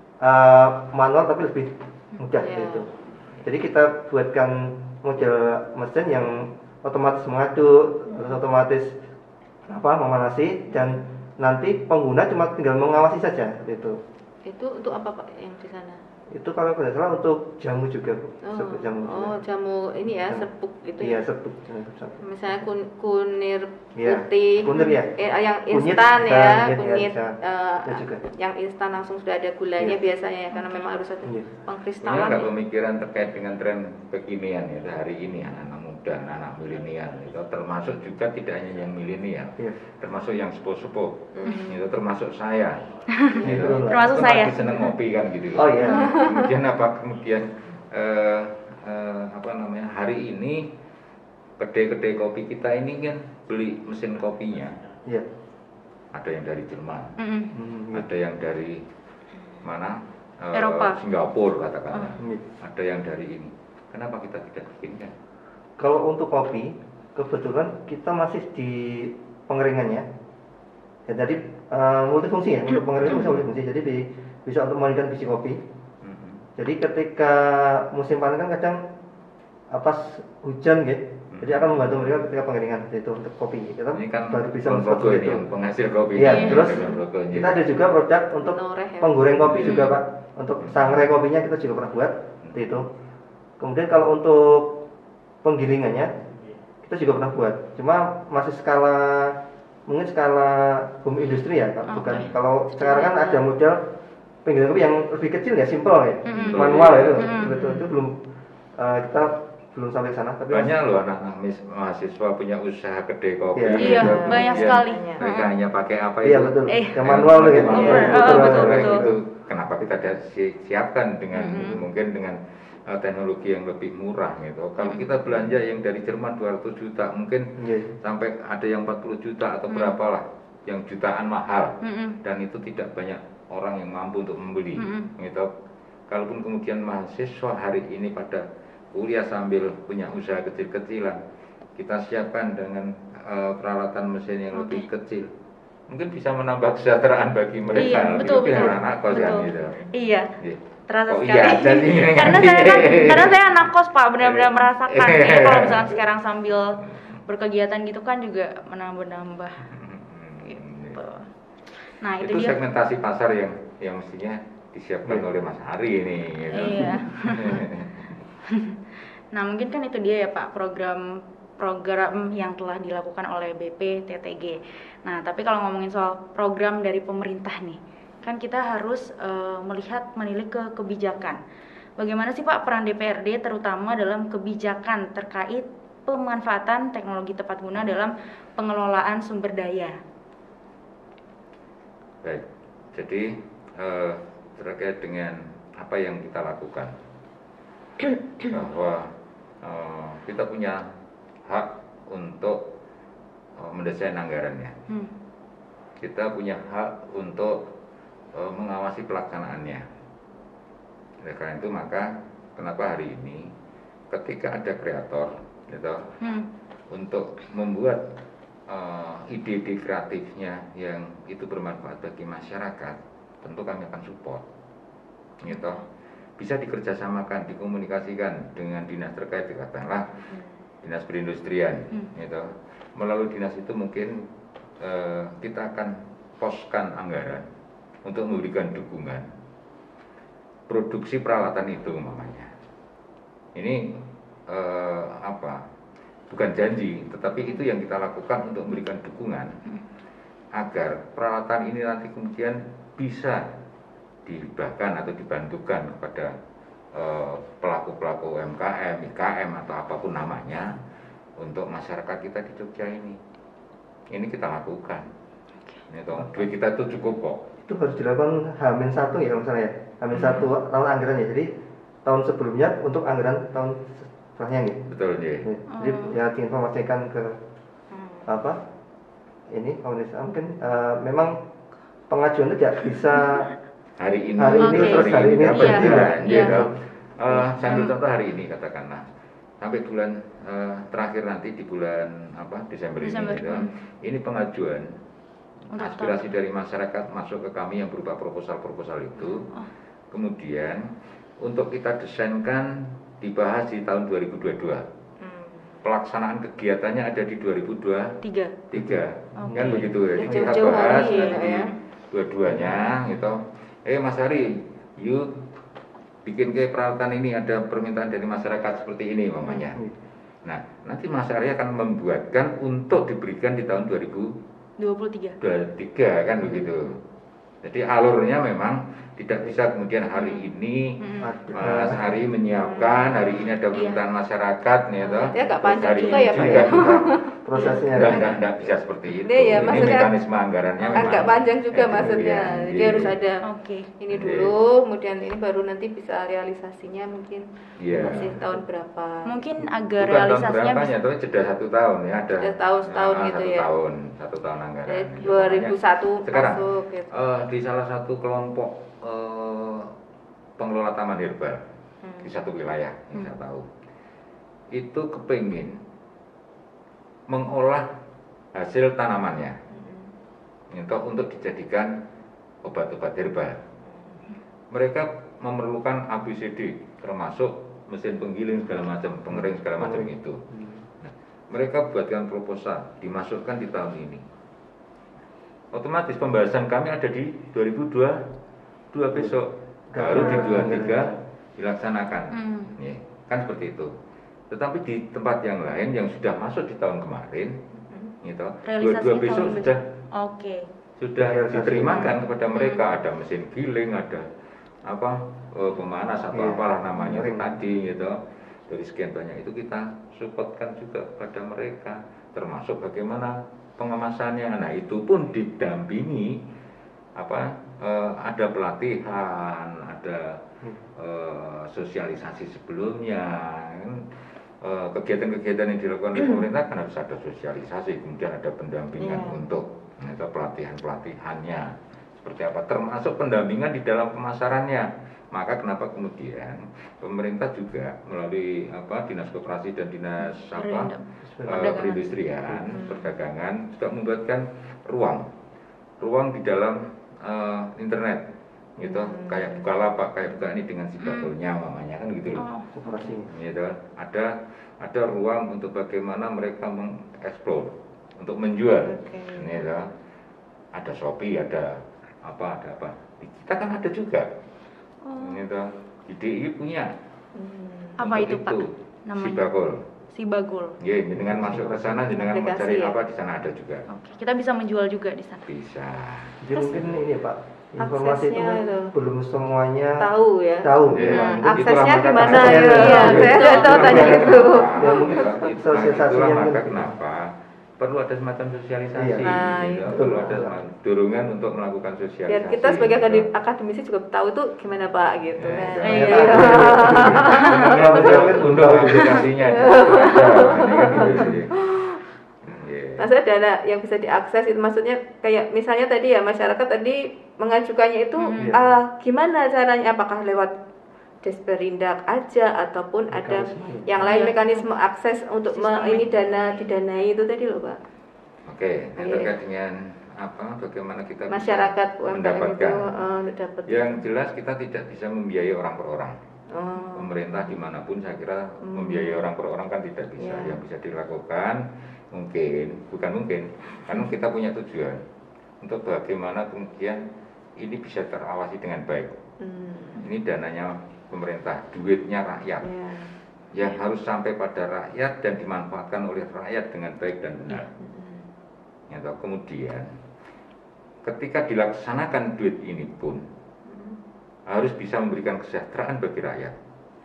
uh, manual tapi lebih mudah Ya. gitu. Jadi kita buatkan model mesin yang otomatis mengaduk, terus otomatis apa memanasi dan nanti pengguna cuma tinggal mengawasi saja gitu. Itu untuk apa Pak yang di sana? Itu kalau tidak salah untuk jamu juga, Bu. Oh, Serbuk jamu. oh juga. jamu ini ya, Jamu. serbuk gitu Iya, ya. serbuk. serbuk. Misalnya kun- kunir Iya, putih, kunir ya. eh, yang Kunyit instan dan ya, kunyit ya, kunyit bisa. eh, Ya juga. yang instan langsung sudah ada gulanya Iya. biasanya ya, karena memang harus ada Iya. Ini pengkristalan. agak Ya. pemikiran terkait dengan tren kekinian ya hari ini anak-anak muda, anak milenial itu termasuk juga tidak hanya yang milenial, Iya. termasuk yang sepuh-sepuh, Hmm. itu termasuk saya. Gitu. Betul. Termasuk Itu saya. lagi seneng ngopi kan gitu. Oh, iya. Kemudian apa? Kemudian eh, eh, apa namanya? Hari ini kedai-kedai kopi kita ini kan beli mesin kopinya. Iya. Ada yang dari Jerman, Mm-mm. Hmm, iya. ada yang dari mana? Eh, Eropa. Singapura katakanlah. Iya. Ada yang dari ini. Kenapa kita tidak bikinkan? Kalau untuk kopi, kebetulan kita masih di pengeringannya. Ya, jadi uh, multifungsi ya, untuk pengeringan bisa multifungsi. Jadi bi- bisa untuk mengendalikan biji kopi. Mhm. Jadi ketika musim panen kan kadang apa hujan gitu. Jadi akan membantu mereka ketika pengeringan itu untuk kopi. Kita Ini kan baru bisa Kulon Progo seperti ini itu. yang penghasil kopi. Iya, Ini terus Kulon Progo ini. kita ada juga produk untuk Noreh ya. penggoreng kopi juga Pak. Untuk sangrai kopinya kita juga pernah buat seperti itu. Kemudian kalau untuk penggilingannya kita juga pernah buat. Cuma masih skala mungkin skala home industri ya, Pak. Bukan Oke. kalau sekarang kan ada model penggilingan kopi yang lebih kecil ya, simple ya, Mm-mm. manual ya itu. Mm-mm. Betul itu belum eh, kita belum sampai ke sana. Tapi Banyak loh anak-anak mis- mahasiswa punya usaha kedai kopi. Iya. Iya, Kemudian banyak sekali. Mereka hanya pakai apa Iya itu? betul. Eh. Yang manual ya. Yang manual. Iya, betul, betul, Oleh betul. itu, kenapa kita tidak si- siapkan dengan Mhm. mungkin dengan uh, teknologi yang lebih murah gitu. Kalau kita belanja yang dari Jerman dua ratus juta, mungkin Iya. sampai ada yang empat puluh juta atau Mhm. berapa lah, yang jutaan mahal. Mm-mm. Dan itu tidak banyak orang yang mampu untuk membeli Mhm. gitu. Kalaupun kemudian mahasiswa hari ini pada kuliah sambil punya usaha kecil-kecilan, kita siapkan dengan uh, peralatan mesin yang lebih kecil, mungkin bisa menambah kesejahteraan bagi mereka. Iya, Lebih betul, lebih betul. anak kos kan Betul. gitu. Iya. Iya. Terasa Oh sekali. iya, jadi karena saya kan, karena saya anak kos Pak, benar-benar merasakan. Iya. Jadi kalau misalnya sekarang sambil berkegiatan gitu kan juga menambah-nambah. Gitu. Nah itu, itu dia. segmentasi pasar yang yang mestinya disiapkan oleh Mas Ari ini gitu. Iya. Nah mungkin kan itu dia ya Pak, program program yang telah dilakukan oleh B P T T G. Nah tapi kalau ngomongin soal program dari pemerintah nih, kan kita harus eh, melihat menilik ke kebijakan. Bagaimana sih Pak peran D P R D terutama dalam kebijakan terkait pemanfaatan teknologi tepat guna dalam pengelolaan sumber daya? Baik, jadi eh, terkait dengan apa yang kita lakukan, bahwa eh, kita punya hak untuk eh, mendesain anggarannya, Hmm. kita punya hak untuk eh, mengawasi pelaksanaannya. Oleh karena itu maka kenapa hari ini ketika ada kreator, gitu, Hmm. untuk membuat uh, ide-ide kreatifnya yang itu bermanfaat bagi masyarakat, tentu kami akan support, gitu. Bisa dikerjasamakan, dikomunikasikan dengan dinas terkait, katakanlah dinas perindustrian, Hmm. gitu. Melalui dinas itu mungkin uh, kita akan poskan anggaran untuk memberikan dukungan produksi peralatan itu umpamanya. Ini eh, apa? Bukan janji, tetapi itu yang kita lakukan untuk memberikan dukungan agar peralatan ini nanti kemudian bisa dihibahkan atau dibantukan kepada eh, pelaku-pelaku U M K M, I K M atau apapun namanya untuk masyarakat kita di Jogja ini. Ini kita lakukan. Ini toh, duit kita itu cukup kok. Itu harus dilakukan H satu ya kalau misalnya ya, H satu tahun anggaran ya. Jadi tahun sebelumnya untuk anggaran tahun setelahnya gitu. Betul ya. Jadi ya diinformasikan ke apa ini komunitas mungkin uh, memang pengajuan itu tidak bisa hari ini, hari ini okay. terus hari ini apa Iya. gitu ya. Iya. Gitu. Uh, saya ambil contoh hari ini katakanlah sampai bulan uh, terakhir nanti di bulan apa Desember, Desember. ini gitu. Ini pengajuan Untuk aspirasi dari masyarakat masuk ke kami yang berupa proposal-proposal itu. Oh. Kemudian untuk kita desainkan dibahas di tahun dua ribu dua puluh dua. Hmm. Pelaksanaan kegiatannya ada di dua ribu dua puluh tiga. tiga. Oke. Kan begitu ya. Jadi kita Jauh-jauh bahas hari ya, nanti ya. dua-duanya gitu. Eh Mas Hari, yuk bikin ke peralatan ini ada permintaan dari masyarakat seperti ini mamanya. Nah, nanti Mas Hari akan membuatkan untuk diberikan di tahun dua ribu dua puluh tiga. dua puluh tiga kan begitu. Jadi alurnya memang tidak bisa kemudian hari ini Mas Hari menyiapkan, hari ini ada permintaan masyarakat nih toh. Ya, agak Terus panjang hari juga ini ya, Pak, juga ya. kita Prosesnya Enggak, kan. enggak, enggak bisa seperti itu. Iya, ya, ini maksudnya mekanisme anggarannya memang Agak panjang juga kayak gitu maksudnya. ya. Jadi Iya. harus ada Oke. ini dulu, kemudian ini baru nanti bisa realisasinya mungkin Iya. masih tahun berapa. Mungkin agar Bukan tahun realisasinya berapanya, bisa tapi jeda satu tahun ya ada. Jeda tahun- setahun Nah, gitu satu ya. tahun, satu tahun anggaran. Dari Iya, dua ribu satu makanya sekarang masuk gitu. eh, di salah satu kelompok eh, pengelola taman herbal Hmm. di satu wilayah yang saya tahu itu kepingin mengolah hasil tanamannya untuk untuk dijadikan obat-obat herbal. Mereka memerlukan A B C D termasuk mesin penggiling segala macam, pengering segala macam itu. Nah, mereka buatkan proposal, dimasukkan di tahun ini. Otomatis pembahasan kami ada di dua ribu dua puluh dua besok, baru di dua puluh tiga dilaksanakan. Hmm. Ya, kan seperti itu. Tetapi di tempat yang lain yang sudah masuk di tahun kemarin, gitu, dua puluh dua Realisasinya besok tahun sudah Oke. sudah Realisasi. diterimakan kepada mereka, ada mesin giling, ada apa eh, pemanas atau Iya. apalah namanya itu Ring. tadi gitu. Dari sekian banyak itu kita supportkan juga kepada mereka, termasuk bagaimana pengemasannya. Nah itu pun didampingi apa eh, ada pelatihan, ada eh, sosialisasi sebelumnya. Kan, eh, kegiatan-kegiatan yang dilakukan oleh pemerintah kan harus ada sosialisasi, kemudian ada pendampingan Iya. untuk atau pelatihan-pelatihannya seperti apa, termasuk pendampingan di dalam pemasarannya. Maka kenapa kemudian pemerintah juga melalui apa dinas koperasi dan dinas apa Perindap- eh, perdagangan. perindustrian, perdagangan juga membuatkan ruang, ruang di dalam eh, internet, gitu, kayak Bukalapak, kayak buka ini dengan sibakulnya, mamanya kan gitu loh. Oh. Koperasi. Gitu. Ada ada ruang untuk bagaimana mereka mengeksplor untuk menjual. Oke. Gitu. Ada Shopee, ada apa, ada apa. Di kita kan ada juga. Oh. Gitu. Di D I Y punya. Hmm. Apa Untuk itu, Pak? Namanya? Sibakul. Sibagul. Ya, dengan masuk ke sana, dengan Aplikasi mencari ya? apa di sana ada juga. Oke. Kita bisa menjual juga di sana. Bisa. Jadi mungkin ini ya Pak, informasi itu aksesnya kan itu. belum semuanya Tahu ya. tahu. Iya. Ya. Nah, Itulah aksesnya maka gimana kenapa- gitu ya? Saya nggak tahu Itulah tanya maka itu. kenapa- Ya, mungkin itulah- sosialisasi itulah yang maka lebih. kenapa perlu ada semacam sosialisasi, Iya. Nah, gitu. itu. Perlu ada semacam dorongan untuk melakukan sosialisasi. Biar kita sebagai gitu. akademi- akademisi juga tahu tuh gimana Pak gitu Ya, kan. jangan Iya. Sebenarnya untuk untuk aplikasinya gitu. Ini kan gitu sih. Iya. Maksudnya dana yang bisa diakses itu maksudnya kayak misalnya tadi ya masyarakat tadi mengajukannya itu Hmm. ah, gimana caranya, apakah lewat Desperindak aja ataupun ada Mekanisme. yang lain Iya. mekanisme akses untuk me- Sistemik. ini dana didanai itu tadi loh Pak. Oke, yang Iya. terkait dengan apa bagaimana kita bisa Masyarakat U M K M itu mendapatkan. eh, untuk dapat. Yang jelas kita tidak bisa membiayai orang per orang. Oh. Pemerintah dimanapun saya kira Hmm. membiayai orang per orang kan tidak bisa. Iya. Yang bisa dilakukan mungkin, bukan mungkin, karena kita punya tujuan untuk bagaimana kemudian ini bisa terawasi dengan baik. Hmm. Ini dananya pemerintah, duitnya rakyat, Ya. yang harus sampai pada rakyat dan dimanfaatkan oleh rakyat dengan baik dan benar. Hmm. Ya, toh. Kemudian ketika dilaksanakan duit ini pun harus bisa memberikan kesejahteraan bagi rakyat.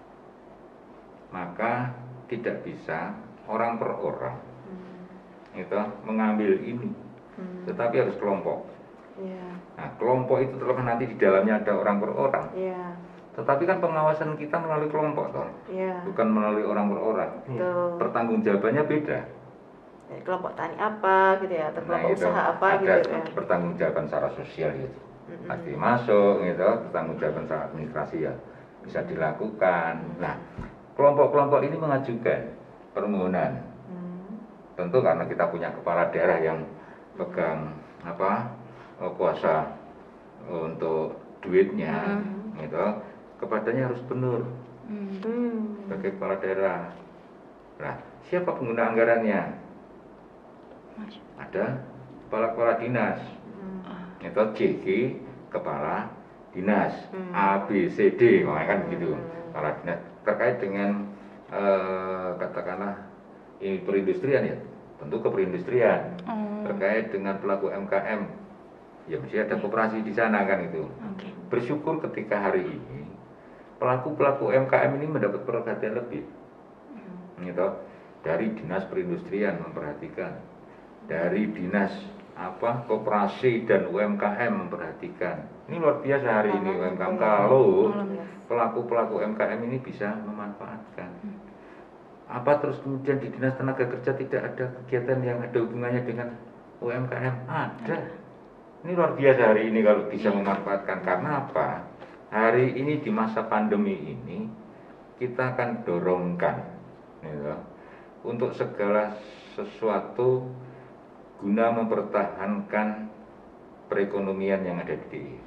Maka tidak bisa orang per orang Hmm. itu mengambil ini, Hmm. tetapi harus kelompok. Ya. Nah, kelompok itu terlepas nanti di dalamnya ada orang per orang. Ya. Tetapi kan pengawasan kita melalui kelompok toh, Ya. bukan melalui orang per orang. Betul. Pertanggungjawabannya beda. Ya, kelompok tani apa gitu ya, atau kelompok Nah, itu usaha apa ada gitu ya. pertanggungjawaban secara sosial gitu. Mm-mm. Pasti masuk gitu, pertanggungjawaban secara administrasi ya bisa dilakukan. Nah, kelompok-kelompok ini mengajukan permohonan. Hmm. Tentu karena kita punya kepala daerah yang pegang apa eh, kuasa untuk duitnya, gitu. Kepadanya harus benar Hmm. Hmm. sebagai kepala daerah. Nah, siapa pengguna anggarannya? Masya. Ada kepala-kepala dinas. Hmm. Itu J G kepala dinas, Hmm. A B C D, makanya kan begitu. Hmm. Kepala dinas terkait dengan eh, katakanlah ini perindustrian ya, tentu ke perindustrian. Oh. Terkait dengan pelaku M K M, ya mesti ada koperasi di sana kan itu. Oke. Bersyukur ketika hari ini pelaku-pelaku M K M ini mendapat perhatian lebih, gitu. Dari dinas perindustrian memperhatikan, dari dinas apa koperasi dan U M K M memperhatikan. Ini luar biasa hari ini U M K M kalau pelaku-pelaku M K M ini bisa memanfaatkan. Apa terus kemudian di dinas tenaga kerja tidak ada kegiatan yang ada hubungannya dengan U M K M? Ada. Ini luar biasa hari ini kalau bisa memanfaatkan. Karena apa? Hari ini di masa pandemi ini kita akan dorongkan, gitu, untuk segala sesuatu guna mempertahankan perekonomian yang ada di D I Y.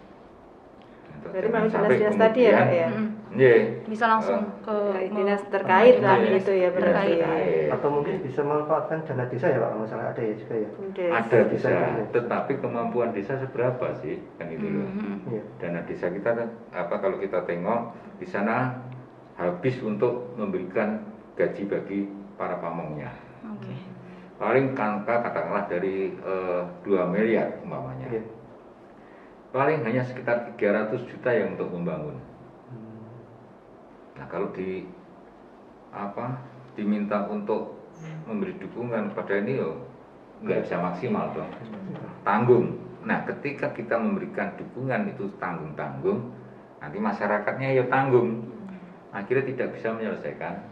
Jadi memang dinas-dinas tadi ya, Pak, ya? Iya. Bisa langsung Eh, ke Ya, dinas terkait lah Dinas gitu ya berarti. terkait. Atau mungkin bisa memanfaatkan dana desa ya Pak, masalah ada ya juga ya. Des. Ada bisa, Bisa. tetapi kemampuan desa seberapa sih kan itu loh. Hmm. Iya. Dana desa kita apa kalau kita tengok di sana habis untuk memberikan gaji bagi para pamongnya. Oke. Paling angka katakanlah dari eh, dua miliar umpamanya. Iya. Paling hanya sekitar tiga ratus juta yang untuk membangun. Hmm. Nah, kalau di apa diminta untuk memberi dukungan pada ini yo nggak bisa maksimal dong. Tanggung. Nah, ketika kita memberikan dukungan itu tanggung-tanggung, nanti masyarakatnya ya tanggung. Akhirnya tidak bisa menyelesaikan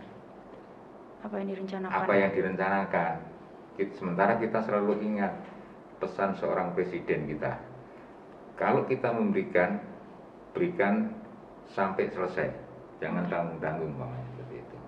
Apa yang direncanakan? apa yang direncanakan. Sementara kita selalu ingat pesan seorang presiden kita. Kalau kita memberikan, berikan sampai selesai. Jangan tanggung-tanggung, Bang, seperti itu.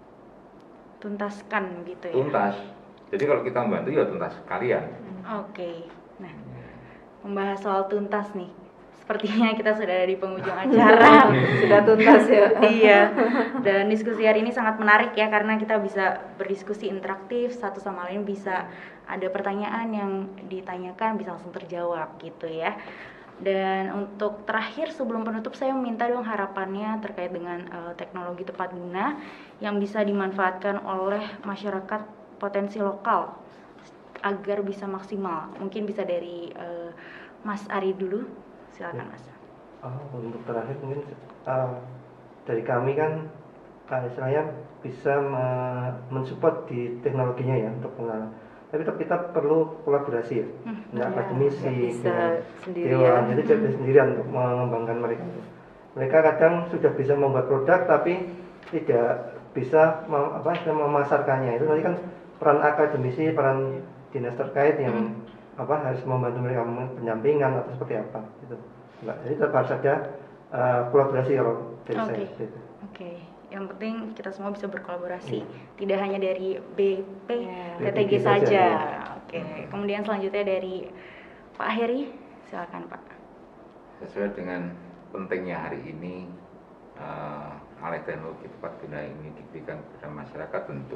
Tuntaskan gitu ya. Tuntas. Jadi kalau kita membantu ya tuntas sekalian. Oke. Nah, membahas soal tuntas nih. Sepertinya kita sudah ada di penghujung acara. Sudah tuntas ya. Iya. Dan diskusi hari ini sangat menarik ya karena kita bisa berdiskusi interaktif, satu sama lain bisa ada pertanyaan yang ditanyakan bisa langsung terjawab gitu ya. Dan untuk terakhir sebelum penutup saya minta dong harapannya terkait dengan uh, teknologi tepat guna yang bisa dimanfaatkan oleh masyarakat potensi lokal agar bisa maksimal. Mungkin bisa dari uh, Mas Ari dulu. Silakan Mas. Oh, untuk terakhir mungkin uh, dari kami kan uh, istilahnya bisa me- mensupport di teknologinya ya untuk pengenalan. Tapi tetap kita perlu kolaborasi ya, Hmm, nggak ya, akademisi nggak bisa dengan sendirian. dewan, jadi tidak bisa sendirian untuk mengembangkan mereka. Mereka kadang sudah bisa membuat produk tapi tidak bisa mem- apa, istilahnya memasarkannya. Itu nanti kan peran akademisi, peran dinas terkait yang apa harus membantu mereka pendampingan atau seperti apa gitu. Enggak, jadi tetap harus ada uh, kolaborasi kalau dari Oke. saya. Gitu. Oke, yang penting kita semua bisa berkolaborasi, tidak hanya dari B P Ya. T T G B P G saja, saja. ya. Oke, kemudian selanjutnya dari Pak Heri, silakan Pak. Sesuai dengan pentingnya hari ini uh, alih teknologi tepat guna ini diberikan kepada masyarakat, tentu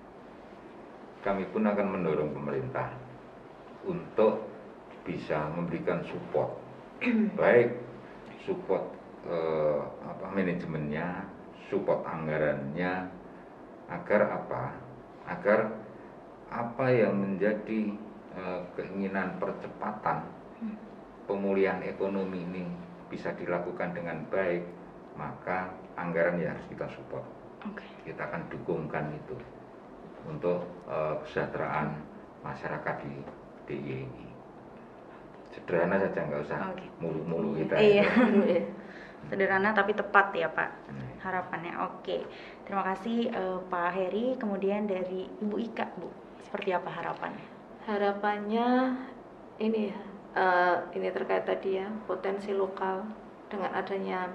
kami pun akan mendorong pemerintah untuk bisa memberikan support baik support eh, apa manajemennya, support anggarannya, agar apa? Agar apa yang menjadi eh, keinginan percepatan pemulihan ekonomi ini bisa dilakukan dengan baik, maka anggaran ya harus kita support. Okay. Kita akan dukungkan itu untuk uh, kesejahteraan masyarakat di D I Y ini. Sederhana saja, nggak usah Okay. mulu-mulu kita. Iya. Ya. Sederhana tapi tepat ya Pak Hmm. harapannya. Oke, terima kasih eh, Pak Heri. Kemudian dari Ibu Ika, Bu, seperti apa harapannya? Harapannya ini ya, eh, ini terkait tadi ya, potensi lokal dengan adanya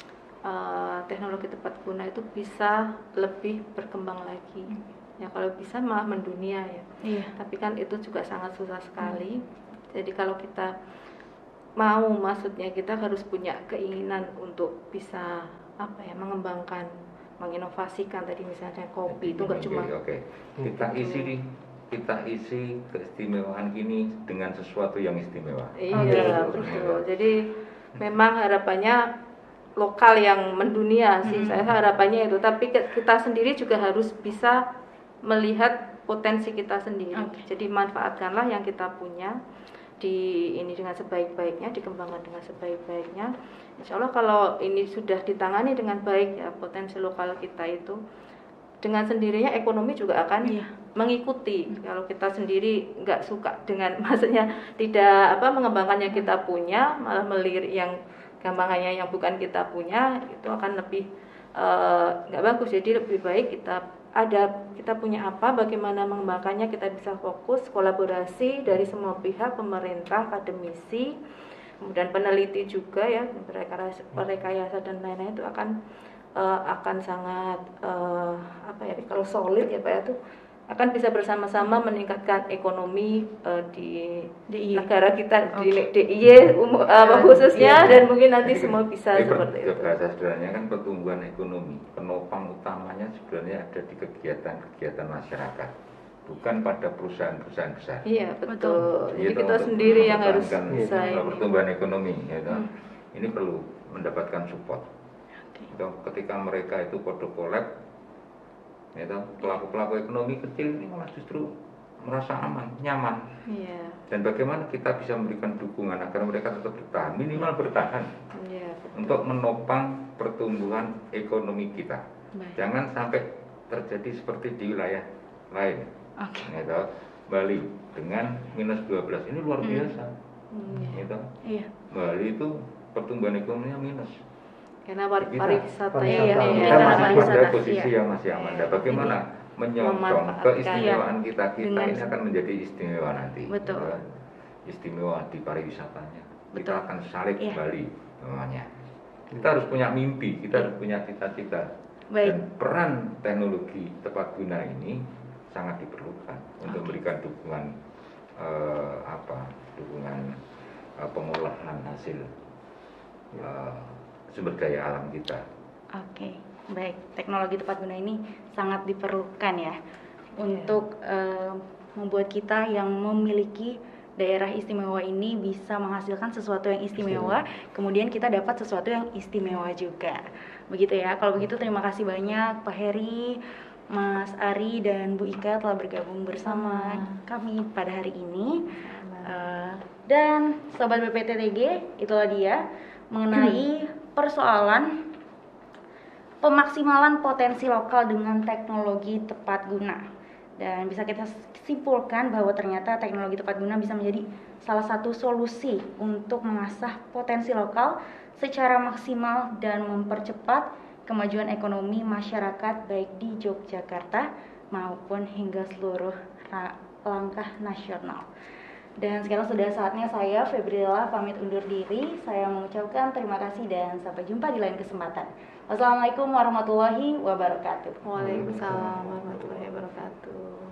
eh, teknologi tepat guna itu bisa lebih berkembang lagi. Ya kalau bisa malah mendunia ya. Iya. Tapi kan itu juga sangat susah sekali. Jadi kalau kita mau, maksudnya kita harus punya keinginan untuk bisa apa ya, mengembangkan, menginovasikan tadi misalnya kopi itu nggak Oke, cuma oke. Kita isi nih, kita isi keistimewaan ini dengan sesuatu yang istimewa. iya Oke. betul. Jadi memang harapannya lokal yang mendunia sih. Saya harapannya itu. Tapi ke- kita sendiri juga harus bisa melihat potensi kita sendiri. Oke. Jadi manfaatkanlah yang kita punya di ini dengan sebaik-baiknya, dikembangkan dengan sebaik-baiknya. Insya Allah kalau ini sudah ditangani dengan baik ya, potensi lokal kita itu dengan sendirinya ekonomi juga akan Iya. mengikuti. Kalau kita sendiri nggak suka dengan maksudnya tidak apa mengembangkan yang kita punya, malah melirik yang gampangannya yang bukan kita punya, itu akan lebih eh, nggak bagus. Jadi lebih baik kita ada kita punya apa, bagaimana mengembangkannya, kita bisa fokus kolaborasi dari semua pihak, pemerintah, akademisi, kemudian peneliti juga ya, rekayasa, rekayasa dan lain-lain itu akan uh, akan sangat uh, apa ya, kalau solid ya Pak ya, itu akan bisa bersama-sama meningkatkan ekonomi uh, di D I Y. negara kita, di Oke. D I Y umum, uh, khususnya, Iya. dan mungkin nanti semua bisa Jadi, seperti per- itu. bahasa sederhananya kan pertumbuhan ekonomi, penopang utamanya sebenarnya ada di kegiatan-kegiatan masyarakat, bukan pada perusahaan-perusahaan besar. Iya betul. Jadi Itu kita untuk sendiri yang harus mempertahankan, bisa uh, ini. pertumbuhan ekonomi, gitu. Hmm. Ini perlu mendapatkan support. Oke. Gitu. Ketika mereka itu kode kolab, gitu, pelaku-pelaku ekonomi kecil ini malah justru merasa aman, nyaman. Iya. Dan bagaimana kita bisa memberikan dukungan agar mereka tetap bertahan, minimal bertahan Iya. betul. untuk menopang pertumbuhan ekonomi kita. Baik. Jangan sampai terjadi seperti di wilayah lain. Oke. Gitu. Bali dengan minus dua belas ini luar Hmm. biasa. Hmm. Gitu. Iya. Bali itu pertumbuhan ekonominya minus. Karena par- Kita- pariwisata Iya, ya. iya, kita iya, masih pariwisata, pada posisi iya. yang masih aman. Iya. Nah, bagaimana menyongsong memanfaatkan. keistimewaan kita, kita Dengan- ini akan menjadi istimewa nanti. Betul. Ya. Istimewa di pariwisatanya. Kita Betul. akan salib Iya. Bali namanya. Kita harus punya mimpi, kita harus punya cita-cita. Baik. Dan peran teknologi tepat guna ini sangat diperlukan untuk memberikan dukungan eh, apa? Dukungan eh, pengolahan hasil eh, sumber daya alam kita. Oke, baik. Teknologi tepat guna ini sangat diperlukan ya untuk eh, membuat kita yang memiliki daerah istimewa ini bisa menghasilkan sesuatu yang istimewa, kemudian kita dapat sesuatu yang istimewa juga. Begitu ya. Kalau begitu terima kasih banyak Pak Heri, Mas Ari dan Bu Ika telah bergabung bersama kami pada hari ini. Eh, dan Sobat B P T T G, itulah dia mengenai persoalan pemaksimalan potensi lokal dengan teknologi tepat guna. Dan bisa kita simpulkan bahwa ternyata teknologi tepat guna bisa menjadi salah satu solusi untuk mengasah potensi lokal secara maksimal dan mempercepat kemajuan ekonomi masyarakat baik di Yogyakarta maupun hingga seluruh ra- langkah nasional. Dan sekarang sudah saatnya saya, Febriela, pamit undur diri. Saya mengucapkan terima kasih dan sampai jumpa di lain kesempatan. Wassalamualaikum warahmatullahi wabarakatuh. Waalaikumsalam warahmatullahi wabarakatuh.